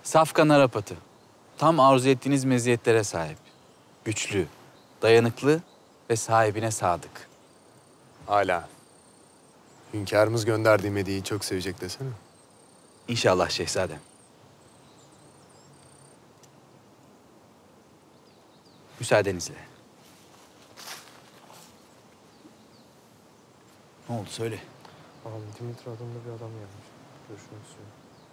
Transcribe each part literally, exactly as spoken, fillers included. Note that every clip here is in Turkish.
Safkan Arap atı. Tam arzu ettiğiniz meziyetlere sahip. Güçlü, dayanıklı ve sahibine sadık. Hala. Hünkârımız gönderdiğim hediyeyi çok sevecek desene. İnşallah şehzadem. Müsaadenizle. Ne oldu söyle. Ağam Dimitri adında bir adam gelmiş. Görüşmek istiyorum.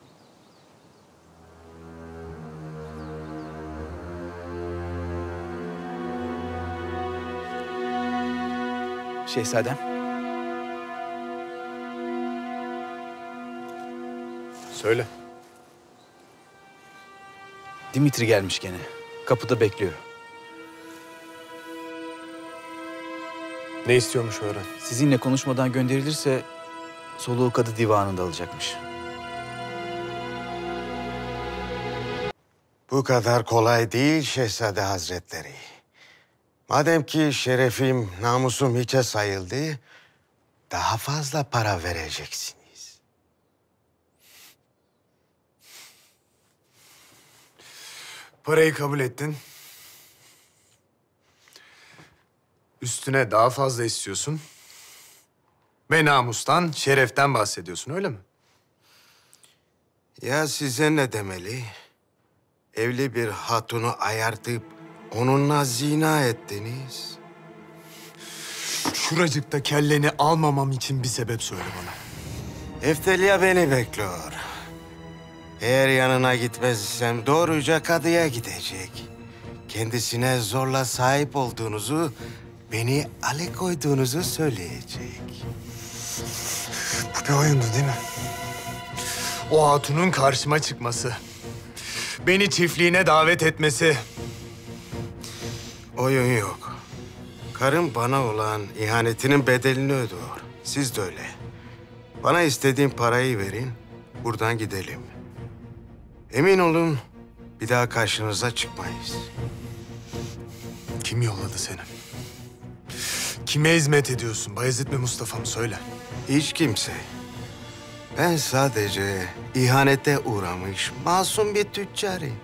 Şehzadem. Söyle. Dimitri gelmiş gene. Kapıda bekliyor. Ne istiyormuş öğren. Sizinle konuşmadan gönderilirse soluğu kadı divanında alacakmış. Bu kadar kolay değil Şehzade Hazretleri. Madem ki şerefim, namusum hiçe sayıldı, daha fazla para vereceksiniz. Parayı kabul ettin. Üstüne daha fazla istiyorsun. Ve namustan, şereften bahsediyorsun, öyle mi? Ya size ne demeli? Evli bir hatunu ayartıp onunla zina ettiniz. Şuracıkta kelleni almamam için bir sebep söyle bana. Eftelya beni bekliyor. Eğer yanına gitmezsem doğruca kadıya gidecek. Kendisine zorla sahip olduğunuzu, beni alıkoyduğunuzu söyleyecek. Bu bir oyundu değil mi? O hatunun karşıma çıkması, beni çiftliğine davet etmesi. Oyun yok. Karım bana olan ihanetinin bedelini ödüyor. Siz de öyle. Bana istediğin parayı verin, buradan gidelim. Emin olun, bir daha karşınıza çıkmayız. Kim yolladı seni? Kime hizmet ediyorsun? Bayezid mi, Mustafa mı? Söyle. Hiç kimse. Ben sadece ihanete uğramış masum bir tüccarım.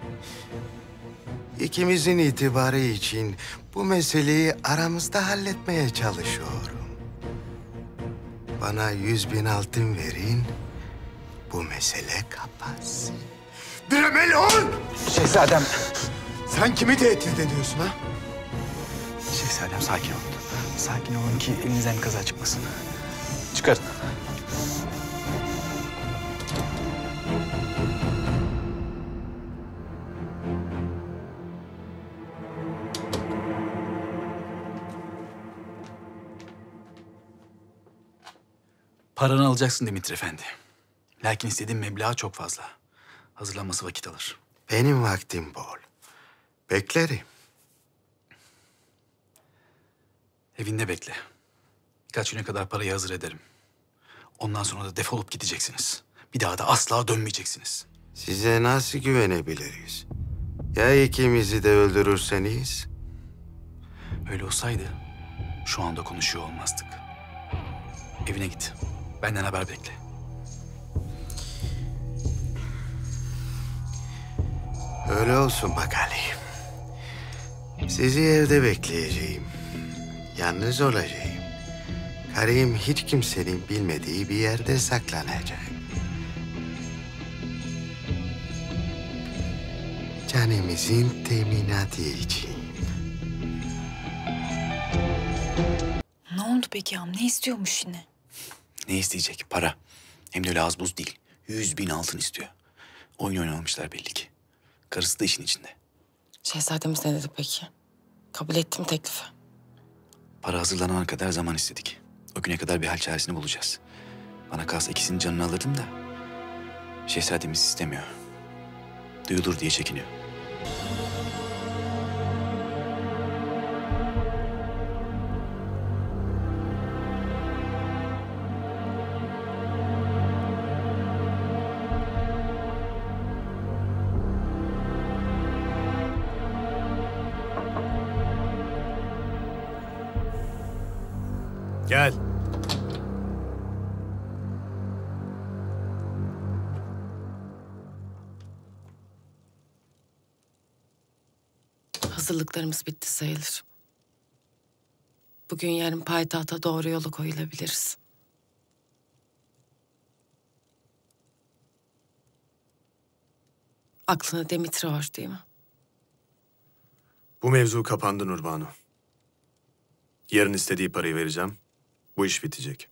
İkimizin itibarı için bu meseleyi aramızda halletmeye çalışıyorum. Bana yüz bin altın verin, bu mesele kapansın. Diremeli ol! Şehzadem. Sen kimi tehdit ediyorsun ha? Şehzadem sakin olun. Sakin olun ki elinizden kaza çıkmasın. Çıkarın. Paranı alacaksın Dimitri Efendi. Lakin istediğin meblağ çok fazla. Hazırlanması vakit alır. Benim vaktim bol. Beklerim. Evinde bekle. Birkaç güne kadar parayı hazır ederim. Ondan sonra da defolup gideceksiniz. Bir daha da asla dönmeyeceksiniz. Size nasıl güvenebiliriz? Ya ikimizi de öldürürseniz? Öyle olsaydı şu anda konuşuyor olmazdık. Evine git. Benden haber bekle. Öyle olsun bakalım. Sizi evde bekleyeceğim. Yalnız olacağım. Karım hiç kimsenin bilmediği bir yerde saklanacak. Canımızın teminatı için. Ne oldu peki ağam? Ne istiyormuş yine? Ne isteyecek? Para. Hem de öyle az buz değil. Yüz bin altın istiyor. Oyun oynamışlar belli ki. Karısı da işin içinde. Şehzademiz ne dedi peki? Kabul ettim teklifi. Para hazırlanana kadar zaman istedik. O güne kadar bir hal çaresini bulacağız. Bana kalsa ikisinin canını alırdım da... Şehzademiz istemiyor. Duyulur diye çekiniyor. Gel. Hazırlıklarımız bitti sayılır. Bugün yarın payitahta doğru yola koyulabiliriz. Aklına Demetre var değil mi? Bu mevzu kapandı Nurbanu. Yarın istediği parayı vereceğim. Bu iş bitecek.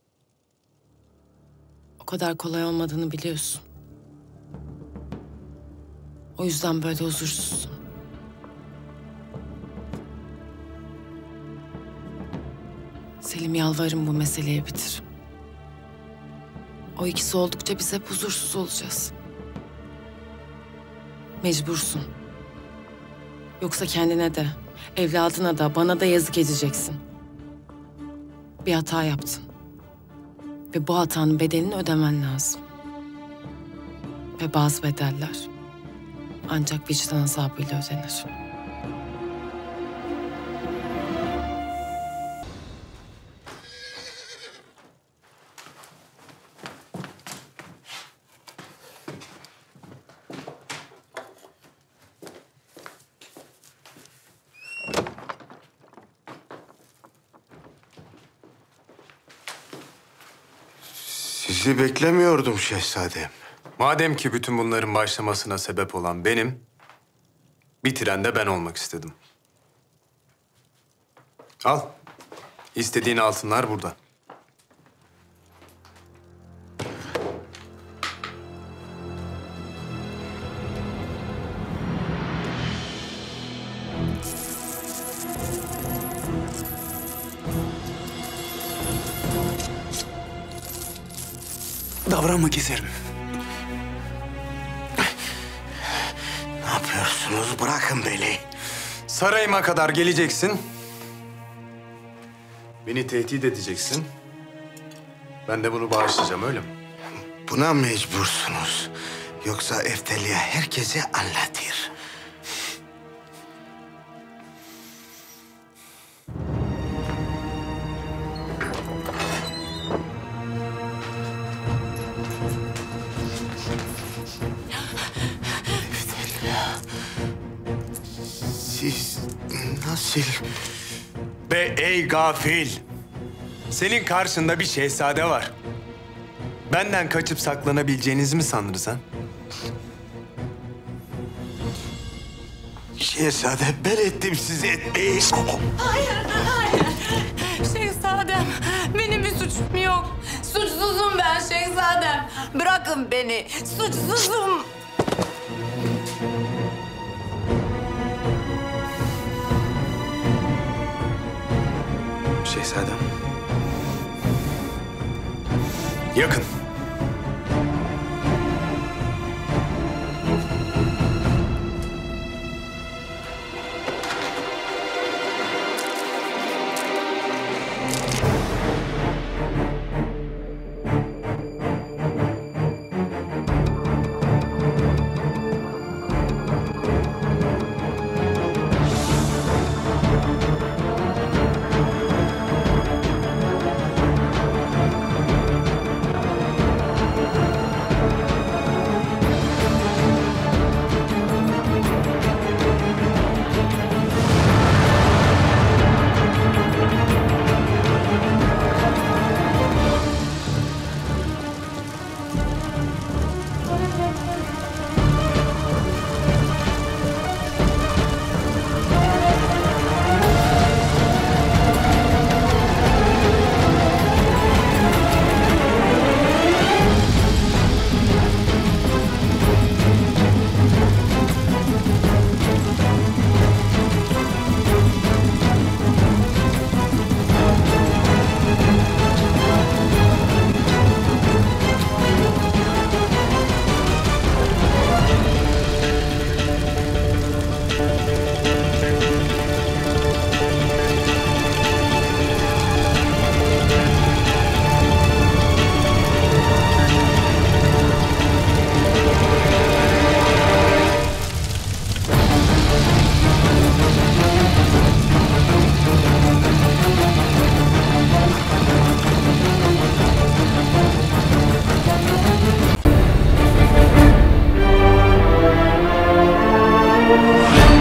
O kadar kolay olmadığını biliyorsun. O yüzden böyle huzursuzsun. Selim, yalvarırım bu meseleyi bitir. O ikisi oldukça biz hep huzursuz olacağız. Mecbursun. Yoksa kendine de, evladına da, bana da yazık edeceksin. Bir hata yaptın. Ve bu hatanın bedelini ödemen lazım. Ve bazı bedeller ancak vicdan azabıyla ödenir. Sizi beklemiyordum şehzadem. Madem ki bütün bunların başlamasına sebep olan benim, bitiren de ben olmak istedim. Al. İstediğin altınlar burada. Davranma keserim. Ne yapıyorsunuz? Bırakın beni. Sarayıma kadar geleceksin. Beni tehdit edeceksin. Ben de bunu bağışlayacağım, öyle mi? Buna mecbursunuz. Yoksa Efteliya herkese anlatır. Siz nasıl... Be ey gafil! Senin karşında bir şehzade var. Benden kaçıp saklanabileceğinizi mi sandınız ha? Şehzade, ben ettim sizi etmeyi. Hayır, hayır. Şehzadem, benim bir suçum yok. Suçsuzum ben şehzadem. Bırakın beni, suçsuzum. Şehzadem. Yakın. Hayır.